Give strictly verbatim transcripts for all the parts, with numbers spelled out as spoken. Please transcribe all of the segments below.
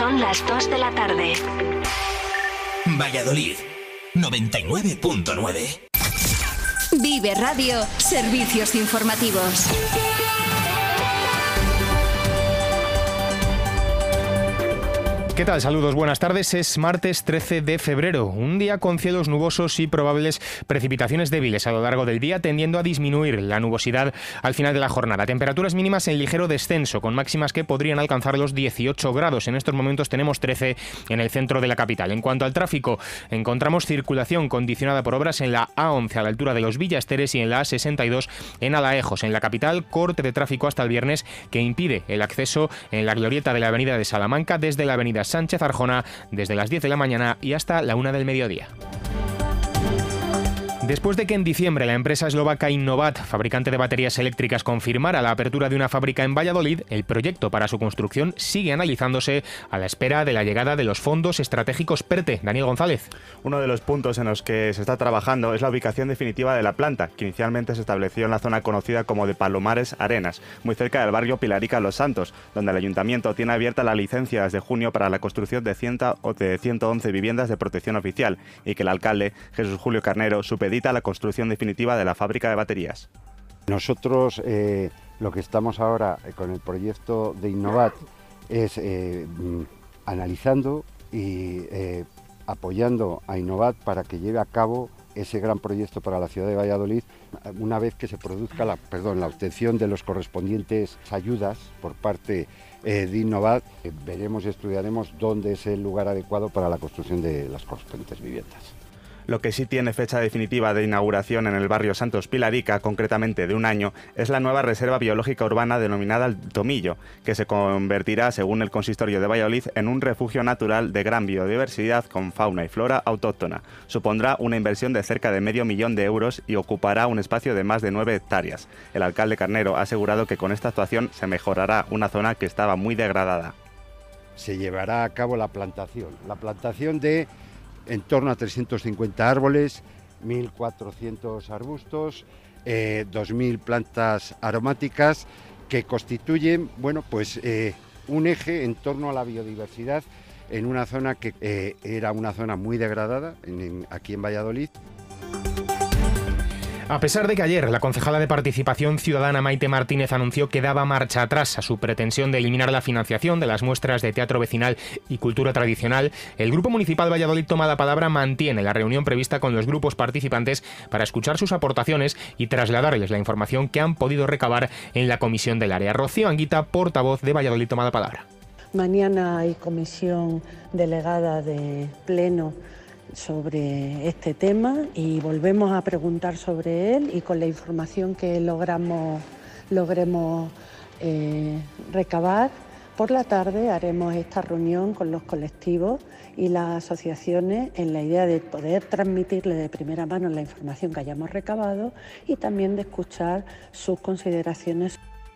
Son las dos de la tarde. Valladolid, noventa y nueve punto nueve. Vive Radio, servicios informativos. ¿Qué tal? Saludos, buenas tardes. Es martes trece de febrero, un día con cielos nubosos y probables precipitaciones débiles a lo largo del día, tendiendo a disminuir la nubosidad al final de la jornada. Temperaturas mínimas en ligero descenso, con máximas que podrían alcanzar los dieciocho grados. En estos momentos tenemos trece en el centro de la capital. En cuanto al tráfico, encontramos circulación condicionada por obras en la A once a la altura de los Villasteres y en la A sesenta y dos en Alaejos. En la capital, corte de tráfico hasta el viernes que impide el acceso en la glorieta de la avenida de Salamanca desde la avenida Sánchez Arjona desde las diez de la mañana y hasta la una del mediodía. Después de que en diciembre la empresa eslovaca Innovat, fabricante de baterías eléctricas, confirmara la apertura de una fábrica en Valladolid, el proyecto para su construcción sigue analizándose a la espera de la llegada de los fondos estratégicos PERTE. Daniel González. Uno de los puntos en los que se está trabajando es la ubicación definitiva de la planta, que inicialmente se estableció en la zona conocida como de Palomares Arenas, muy cerca del barrio Pilarica Los Santos, donde el ayuntamiento tiene abierta la licencia desde junio para la construcción de ciento once viviendas de protección oficial y que el alcalde, Jesús Julio Carnero, supedita la construcción definitiva de la fábrica de baterías. Nosotros eh, lo que estamos ahora eh, con el proyecto de Innovat es eh, analizando y eh, apoyando a Innovat para que lleve a cabo ese gran proyecto para la ciudad de Valladolid, una vez que se produzca la, perdón, la obtención de los correspondientes ayudas por parte eh, de Innovat. Eh, veremos y estudiaremos dónde es el lugar adecuado para la construcción de las correspondientes viviendas. Lo que sí tiene fecha definitiva de inauguración en el barrio Santos Pilarica, concretamente de un año, es la nueva reserva biológica urbana denominada El Tomillo, que se convertirá, según el Consistorio de Valladolid, en un refugio natural de gran biodiversidad con fauna y flora autóctona. Supondrá una inversión de cerca de medio millón de euros y ocupará un espacio de más de nueve hectáreas. El alcalde Carnero ha asegurado que con esta actuación se mejorará una zona que estaba muy degradada. Se llevará a cabo la plantación, la plantación de en torno a trescientos cincuenta árboles, mil cuatrocientos arbustos, eh, dos mil plantas aromáticas que constituyen, bueno, pues eh, un eje en torno a la biodiversidad en una zona que eh, era una zona muy degradada en, en, aquí en Valladolid. A pesar de que ayer la concejala de Participación Ciudadana Maite Martínez anunció que daba marcha atrás a su pretensión de eliminar la financiación de las muestras de teatro vecinal y cultura tradicional, el Grupo Municipal Valladolid Toma la Palabra mantiene la reunión prevista con los grupos participantes para escuchar sus aportaciones y trasladarles la información que han podido recabar en la comisión del área. Rocío Anguita, portavoz de Valladolid Toma la Palabra. Mañana hay comisión delegada de pleno sobre este tema y volvemos a preguntar sobre él y con la información que logramos logremos eh, recabar por la tarde haremos esta reunión con los colectivos y las asociaciones en la idea de poder transmitirle de primera mano la información que hayamos recabado y también de escuchar sus consideraciones.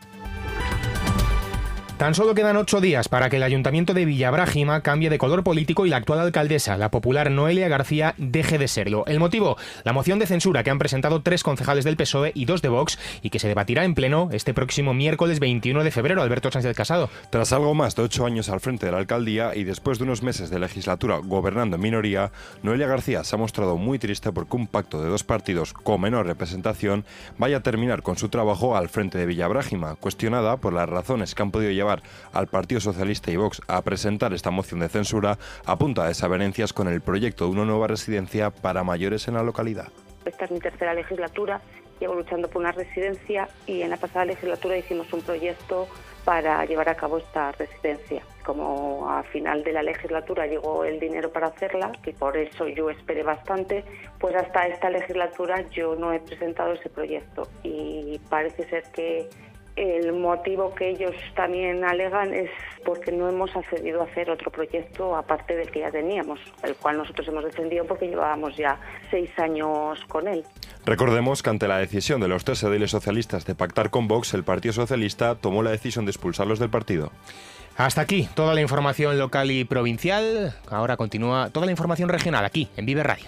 Tan solo quedan ocho días para que el Ayuntamiento de Villabrágima cambie de color político y la actual alcaldesa, la popular Noelia García, deje de serlo. El motivo, la moción de censura que han presentado tres concejales del P S O E y dos de Vox y que se debatirá en pleno este próximo miércoles veintiuno de febrero. Alberto Sánchez Casado. Tras algo más de ocho años al frente de la alcaldía y después de unos meses de legislatura gobernando en minoría, Noelia García se ha mostrado muy triste porque un pacto de dos partidos con menor representación vaya a terminar con su trabajo al frente de Villabrágima, cuestionada por las razones que han podido llevar al Partido Socialista y Vox a presentar esta moción de censura, apunta a desavenencias con el proyecto de una nueva residencia para mayores en la localidad. Esta es mi tercera legislatura, llevo luchando por una residencia y en la pasada legislatura hicimos un proyecto para llevar a cabo esta residencia. Como a final de la legislatura llegó el dinero para hacerla, y por eso yo esperé bastante, pues hasta esta legislatura yo no he presentado ese proyecto y parece ser que el motivo que ellos también alegan es porque no hemos accedido a hacer otro proyecto aparte del que ya teníamos, el cual nosotros hemos defendido porque llevábamos ya seis años con él. Recordemos que ante la decisión de los tres ediles socialistas de pactar con Vox, el Partido Socialista tomó la decisión de expulsarlos del partido. Hasta aquí toda la información local y provincial. Ahora continúa toda la información regional aquí en Vive Radio.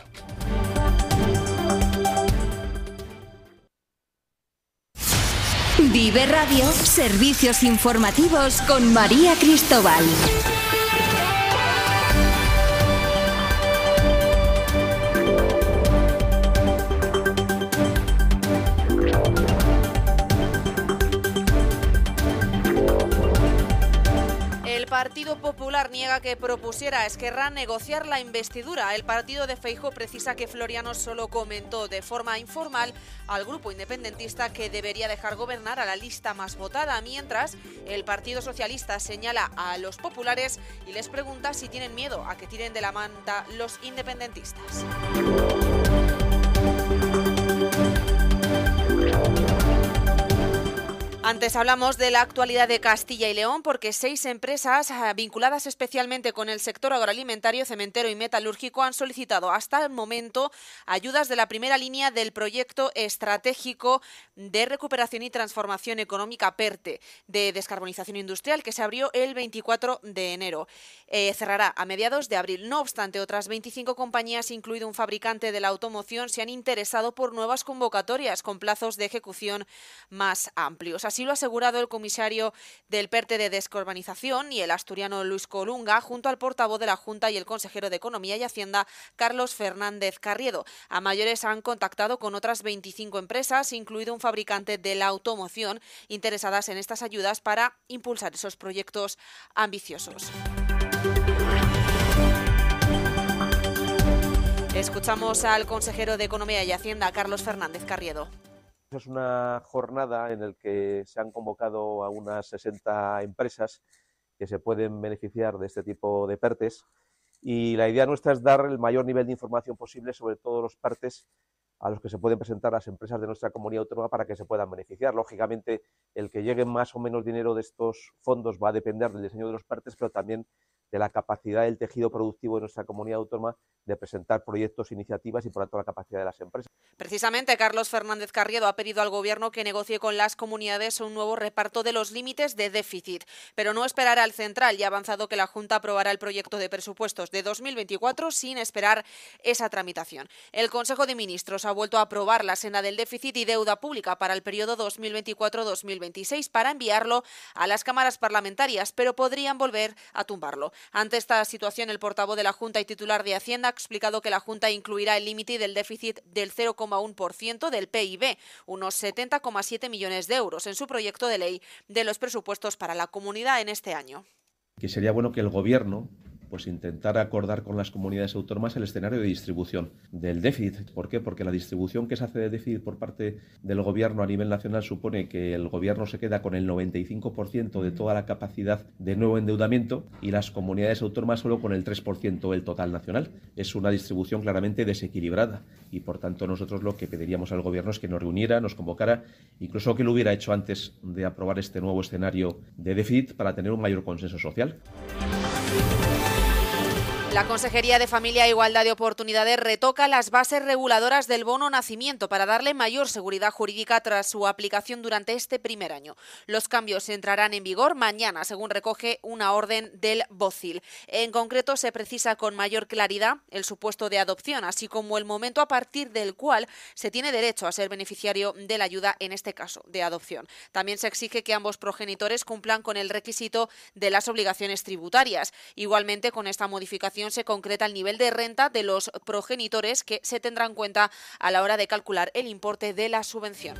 Vive Radio, servicios informativos con María Cristóbal. Partido Popular niega que propusiera a Esquerra negociar la investidura. El partido de Feijóo precisa que Floriano solo comentó de forma informal al grupo independentista que debería dejar gobernar a la lista más votada, mientras el Partido Socialista señala a los populares y les pregunta si tienen miedo a que tiren de la manta los independentistas. Antes hablamos de la actualidad de Castilla y León porque seis empresas vinculadas especialmente con el sector agroalimentario, cementero y metalúrgico han solicitado hasta el momento ayudas de la primera línea del proyecto estratégico de recuperación y transformación económica PERTE de descarbonización industrial que se abrió el veinticuatro de enero. Eh, cerrará a mediados de abril. No obstante, otras veinticinco compañías, incluido un fabricante de la automoción, se han interesado por nuevas convocatorias con plazos de ejecución más amplios. Así lo ha asegurado el comisario del PERTE de descarbonización y el asturiano Luis Colunga, junto al portavoz de la Junta y el consejero de Economía y Hacienda, Carlos Fernández Carriedo. A mayores han contactado con otras veinticinco empresas, incluido un fabricante de la automoción, interesadas en estas ayudas para impulsar esos proyectos ambiciosos. Escuchamos al consejero de Economía y Hacienda, Carlos Fernández Carriedo. Es una jornada en la que se han convocado a unas sesenta empresas que se pueden beneficiar de este tipo de PERTES y la idea nuestra es dar el mayor nivel de información posible sobre todos los PERTES a los que se pueden presentar las empresas de nuestra comunidad autónoma para que se puedan beneficiar. Lógicamente, el que llegue más o menos dinero de estos fondos va a depender del diseño de los PERTES, pero también de la capacidad del tejido productivo de nuestra comunidad autónoma de presentar proyectos, iniciativas y, por tanto, la capacidad de las empresas. Precisamente, Carlos Fernández Carriedo ha pedido al Gobierno que negocie con las comunidades un nuevo reparto de los límites de déficit, pero no esperará al central y ha avanzado que la Junta aprobará el proyecto de presupuestos de dos mil veinticuatro sin esperar esa tramitación. El Consejo de Ministros ha vuelto a aprobar la senda del déficit y deuda pública para el periodo dos mil veinticuatro dos mil veintiséis para enviarlo a las cámaras parlamentarias, pero podrían volver a tumbarlo. Ante esta situación, el portavoz de la Junta y titular de Hacienda ha explicado que la Junta incluirá el límite del déficit del cero coma uno por ciento del P I B, unos setenta coma siete millones de euros, en su proyecto de ley de los presupuestos para la comunidad en este año. Que sería bueno que el Gobierno pues intentar acordar con las comunidades autónomas el escenario de distribución del déficit. ¿Por qué? Porque la distribución que se hace de déficit por parte del Gobierno a nivel nacional supone que el Gobierno se queda con el noventa y cinco por ciento de toda la capacidad de nuevo endeudamiento y las comunidades autónomas solo con el tres por ciento del total nacional. Es una distribución claramente desequilibrada y, por tanto, nosotros lo que pediríamos al Gobierno es que nos reuniera, nos convocara, incluso que lo hubiera hecho antes de aprobar este nuevo escenario de déficit para tener un mayor consenso social. La Consejería de Familia e Igualdad de Oportunidades retoca las bases reguladoras del bono nacimiento para darle mayor seguridad jurídica tras su aplicación durante este primer año. Los cambios entrarán en vigor mañana, según recoge una orden del BOCIL. En concreto, se precisa con mayor claridad el supuesto de adopción, así como el momento a partir del cual se tiene derecho a ser beneficiario de la ayuda, en este caso, de adopción. También se exige que ambos progenitores cumplan con el requisito de las obligaciones tributarias. Igualmente, con esta modificación se concreta el nivel de renta de los progenitores que se tendrá en cuenta a la hora de calcular el importe de la subvención.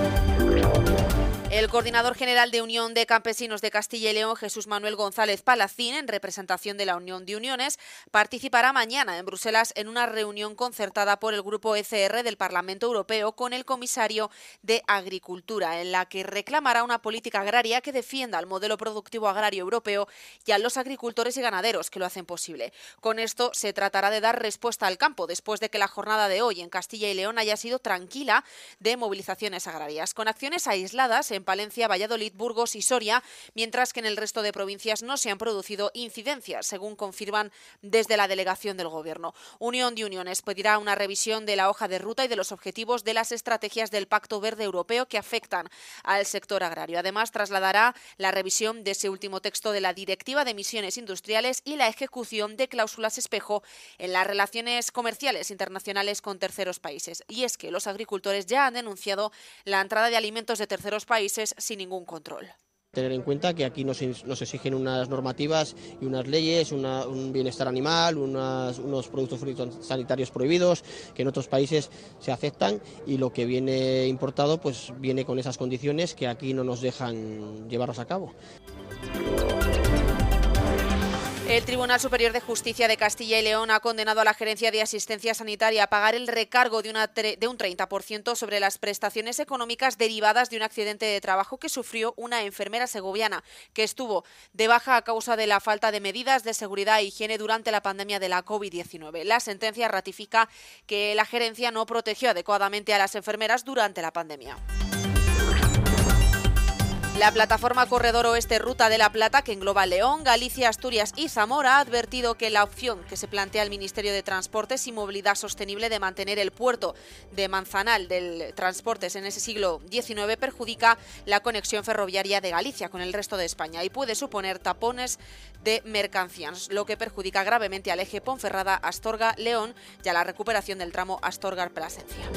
El coordinador general de Unión de Campesinos de Castilla y León, Jesús Manuel González Palacín, en representación de la Unión de Uniones, participará mañana en Bruselas en una reunión concertada por el Grupo E C R del Parlamento Europeo con el comisario de Agricultura, en la que reclamará una política agraria que defienda el modelo productivo agrario europeo y a los agricultores y ganaderos que lo hacen posible. Con esto se tratará de dar respuesta al campo, después de que la jornada de hoy en Castilla y León haya sido tranquila de movilizaciones agrarias, con acciones aisladas en Palencia, Valladolid, Burgos y Soria, mientras que en el resto de provincias no se han producido incidencias, según confirman desde la delegación del Gobierno. Unión de Uniones pedirá una revisión de la hoja de ruta y de los objetivos de las estrategias del Pacto Verde Europeo que afectan al sector agrario. Además, trasladará la revisión de ese último texto de la Directiva de Emisiones Industriales y la ejecución de cláusulas espejo en las relaciones comerciales internacionales con terceros países. Y es que los agricultores ya han denunciado la entrada de alimentos de terceros países sin ningún control. Tener en cuenta que aquí nos, nos exigen unas normativas y unas leyes, una, un bienestar animal, unas, unos productos sanitarios prohibidos que en otros países se aceptan y lo que viene importado pues viene con esas condiciones que aquí no nos dejan llevarlos a cabo. El Tribunal Superior de Justicia de Castilla y León ha condenado a la Gerencia de Asistencia Sanitaria a pagar el recargo de, una tre de un treinta por ciento sobre las prestaciones económicas derivadas de un accidente de trabajo que sufrió una enfermera segoviana que estuvo de baja a causa de la falta de medidas de seguridad e higiene durante la pandemia de la COVID diecinueve. La sentencia ratifica que la gerencia no protegió adecuadamente a las enfermeras durante la pandemia. La plataforma Corredor Oeste Ruta de la Plata, que engloba León, Galicia, Asturias y Zamora, ha advertido que la opción que se plantea el Ministerio de Transportes y Movilidad Sostenible de mantener el puerto de Manzanal del Transportes en ese siglo diecinueve perjudica la conexión ferroviaria de Galicia con el resto de España y puede suponer tapones de mercancías, lo que perjudica gravemente al eje Ponferrada-Astorga-León y a la recuperación del tramo Astorga-Plasencia.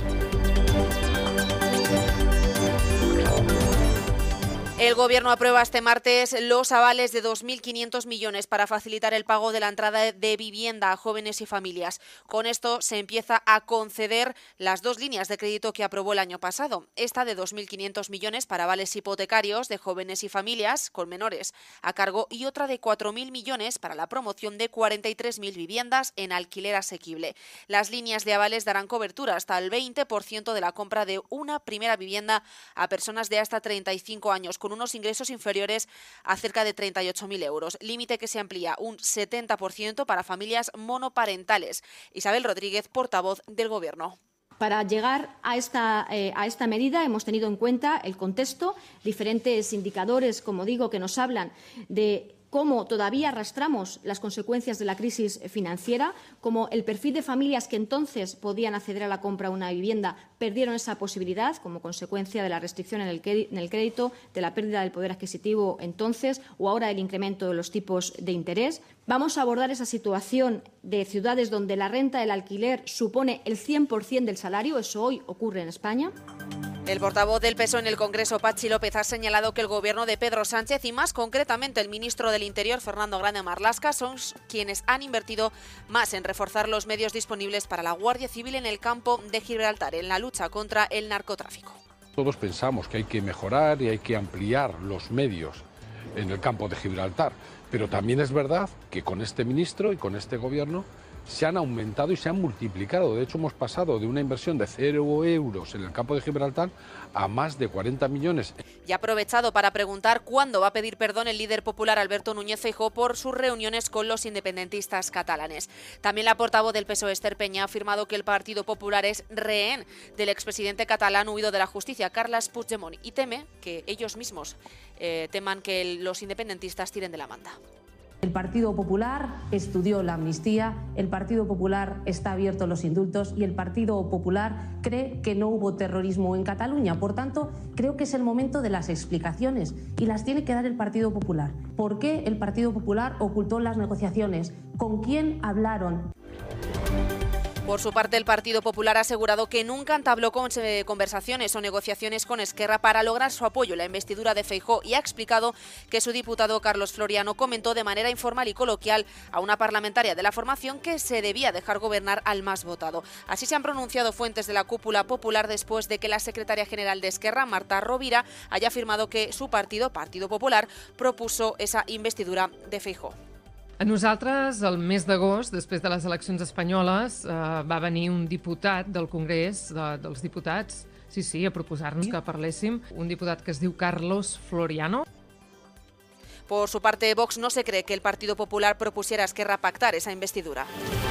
El Gobierno aprueba este martes los avales de dos mil quinientos millones para facilitar el pago de la entrada de vivienda a jóvenes y familias. Con esto se empieza a conceder las dos líneas de crédito que aprobó el año pasado. Esta de dos mil quinientos millones para avales hipotecarios de jóvenes y familias con menores a cargo y otra de cuatro mil millones para la promoción de cuarenta y tres mil viviendas en alquiler asequible. Las líneas de avales darán cobertura hasta el veinte por ciento de la compra de una primera vivienda a personas de hasta treinta y cinco años con unos ingresos inferiores a cerca de treinta y ocho mil euros, límite que se amplía un setenta por ciento para familias monoparentales. Isabel Rodríguez, portavoz del Gobierno. Para llegar a esta, eh, a esta medida hemos tenido en cuenta el contexto, diferentes indicadores, como digo, que nos hablan de cómo todavía arrastramos las consecuencias de la crisis financiera, como el perfil de familias que entonces podían acceder a la compra de una vivienda perdieron esa posibilidad como consecuencia de la restricción en el crédito, de la pérdida del poder adquisitivo entonces o ahora el incremento de los tipos de interés. Vamos a abordar esa situación de ciudades donde la renta del alquiler supone el cien por cien del salario, eso hoy ocurre en España. El portavoz del P S O E en el Congreso, Patxi López, ha señalado que el Gobierno de Pedro Sánchez y más concretamente el ministro del Interior, Fernando Grande Marlaska, son quienes han invertido más en reforzar los medios disponibles para la Guardia Civil en el campo de Gibraltar, en la lucha contra el narcotráfico. Todos pensamos que hay que mejorar y hay que ampliar los medios en el campo de Gibraltar, pero también es verdad que con este ministro y con este Gobierno se han aumentado y se han multiplicado. De hecho, hemos pasado de una inversión de cero euros en el campo de Gibraltar a más de cuarenta millones. Y ha aprovechado para preguntar cuándo va a pedir perdón el líder popular Alberto Núñez Feijóo por sus reuniones con los independentistas catalanes. También la portavoz del P S O E, Esther Peña, ha afirmado que el Partido Popular es rehén del expresidente catalán huido de la justicia, Carles Puigdemont, y teme que ellos mismos eh, teman que el, los independentistas tiren de la manta. El Partido Popular estudió la amnistía, el Partido Popular está abierto a los indultos y el Partido Popular cree que no hubo terrorismo en Cataluña. Por tanto, creo que es el momento de las explicaciones y las tiene que dar el Partido Popular. ¿Por qué el Partido Popular ocultó las negociaciones? ¿Con quién hablaron? Por su parte, el Partido Popular ha asegurado que nunca entabló conversaciones o negociaciones con Esquerra para lograr su apoyo en la investidura de Feijóo y ha explicado que su diputado Carlos Floriano comentó de manera informal y coloquial a una parlamentaria de la formación que se debía dejar gobernar al más votado. Así se han pronunciado fuentes de la cúpula popular después de que la secretaria general de Esquerra, Marta Rovira, haya afirmado que su partido, Partido Popular, propuso esa investidura de Feijóo. A nosaltres, el mes d'agost, després de les eleccions espanyoles, eh, va venir un diputat del Congrés de, dels Diputats, sí, sí, a proposar-nos que parléssim, un diputat que es diu Carlos Floriano. Por su parte, Vox no se cree que el Partido Popular propusiera a Esquerra pactar esa investidura.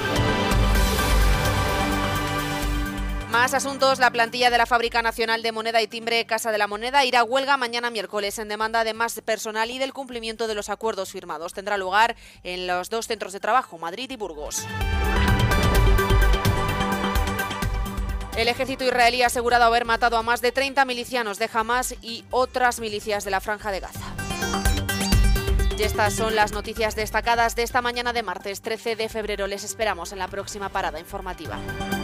Más asuntos. La plantilla de la Fábrica Nacional de Moneda y Timbre, Casa de la Moneda, irá a huelga mañana miércoles en demanda de más personal y del cumplimiento de los acuerdos firmados. Tendrá lugar en los dos centros de trabajo, Madrid y Burgos. El ejército israelí ha asegurado haber matado a más de treinta milicianos de Hamas y otras milicias de la Franja de Gaza. Y estas son las noticias destacadas de esta mañana de martes trece de febrero. Les esperamos en la próxima parada informativa.